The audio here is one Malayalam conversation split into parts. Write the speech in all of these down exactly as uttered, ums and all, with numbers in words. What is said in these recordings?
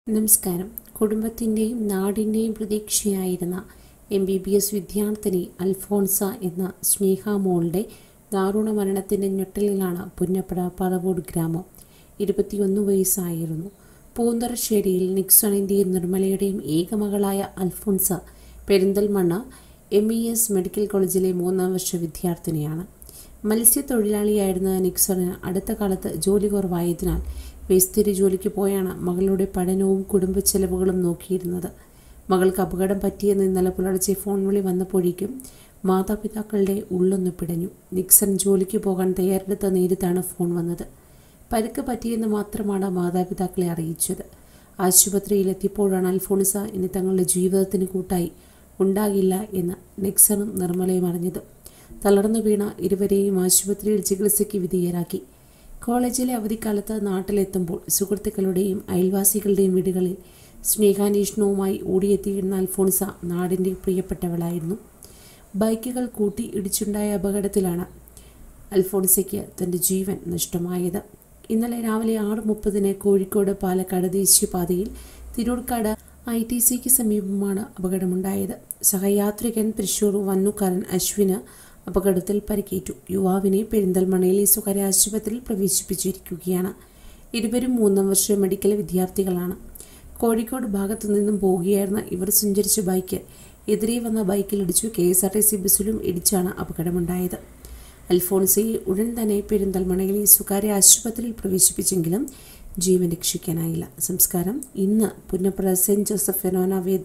നമസ്കാരം. കുടുംബത്തിൻ്റെയും നാടിൻ്റെയും പ്രതീക്ഷയായിരുന്ന എം ബി ബി എസ് വിദ്യാർത്ഥിനി അൽഫോൺസ എന്ന സ്നേഹ മോളുടെ ദാരുണ മരണത്തിൻ്റെ ഞെട്ടലിലാണ് പുന്നപ്പുഴ പറവൂർ ഗ്രാമം. ഇരുപത്തിയൊന്ന് വയസ്സായിരുന്നു. പൂന്തറശ്ശേരിയിൽ നിക്സണിൻ്റെയും നിർമ്മലയുടെയും ഏകമകളായ Alphonsa Perinthalmanna M E S medical കോളേജിലെ മൂന്നാം വർഷ വിദ്യാർത്ഥിനിയാണ്. മത്സ്യത്തൊഴിലാളിയായിരുന്ന നിക്സണിന് അടുത്ത കാലത്ത് ജോലി കുറവായതിനാൽ വേസ്തിരി ജോലിക്ക് പോയാണ് മകളുടെ പഠനവും കുടുംബ ചെലവുകളും നോക്കിയിരുന്നത്. മകൾക്ക് അപകടം പറ്റിയെന്ന് ഇന്നലെ പുലർച്ചെ ഫോൺ വിളി വന്നപ്പോഴേക്കും മാതാപിതാക്കളുടെ ഉള്ളൊന്ന് പിടഞ്ഞു. നിക്സൺ ജോലിക്ക് പോകാൻ തയ്യാറെടുത്ത നേരത്താണ് ഫോൺ വന്നത്. പരിക്ക് പറ്റിയെന്ന് മാത്രമാണ് മാതാപിതാക്കളെ അറിയിച്ചത്. ആശുപത്രിയിലെത്തിയപ്പോഴാണ് അൽഫോൺസ ഇനി തങ്ങളുടെ ജീവിതത്തിന് കൂട്ടായി ഉണ്ടാകില്ല എന്ന് നിക്സണും നിർമ്മലയും അറിഞ്ഞത്. തളർന്നു വീണ ഇരുവരെയും ആശുപത്രിയിൽ ചികിത്സയ്ക്ക് വിധേയരാക്കി. കോളേജിലെ അവധിക്കാലത്ത് നാട്ടിലെത്തുമ്പോൾ സുഹൃത്തുക്കളുടെയും അയൽവാസികളുടെയും വീടുകളിൽ സ്നേഹാന്വേഷണവുമായി ഓടിയെത്തിയിരുന്ന അൽഫോൺസ നാടിൻ്റെ പ്രിയപ്പെട്ടവളായിരുന്നു. ബൈക്കുകൾ കൂട്ടി ഇടിച്ചുണ്ടായ അപകടത്തിലാണ് അൽഫോൺസയ്ക്ക് തൻ്റെ ജീവൻ നഷ്ടമായത്. ഇന്നലെ രാവിലെ ആറ് മുപ്പതിന് കോഴിക്കോട് പാലക്കാട് ദേശീയപാതയിൽ തിരൂർക്കാട് ഐ ടി സിക്ക് സമീപമാണ് അപകടമുണ്ടായത്. സഹയാത്രികൻ തൃശൂർ വന്നുകാരൻ അശ്വിന് അപകടത്തിൽ പരിക്കേറ്റു. യുവാവിനെ പെരിന്തൽമണ്ണയിലെ സ്വകാര്യ ആശുപത്രിയിൽ പ്രവേശിപ്പിച്ചിരിക്കുകയാണ്. ഇരുവരും മൂന്നാം വർഷ മെഡിക്കൽ വിദ്യാർത്ഥികളാണ്. കോഴിക്കോട് ഭാഗത്തു നിന്നും പോവുകയായിരുന്ന ഇവർ സഞ്ചരിച്ച ബൈക്ക് എതിരെ വന്ന ബൈക്കിലിടിച്ചു. K S R T C ബസ്സിലും ഇടിച്ചാണ് അപകടമുണ്ടായത്. അൽഫോൺസയെ ഉടൻ തന്നെ പെരിന്തൽമണ്ണയിലെ സ്വകാര്യ ആശുപത്രിയിൽ പ്രവേശിപ്പിച്ചെങ്കിലും ജീവൻ രക്ഷിക്കാനായില്ല. സംസ്കാരം ഇന്ന് പുന്നപ്പുഴ സെന്റ് ജോസഫ് ഫെനോന വേ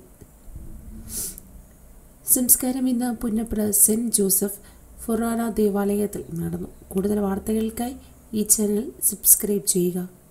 സംസ്കാരം ഇന്ന് പുന്നപ്പുഴ സെന്റ് ജോസഫ് ഫൊറാന ദേവാലയത്തിൽ നടന്നു. കൂടുതൽ വാർത്തകൾക്കായി ഈ ചാനൽ സബ്സ്ക്രൈബ് ചെയ്യുക.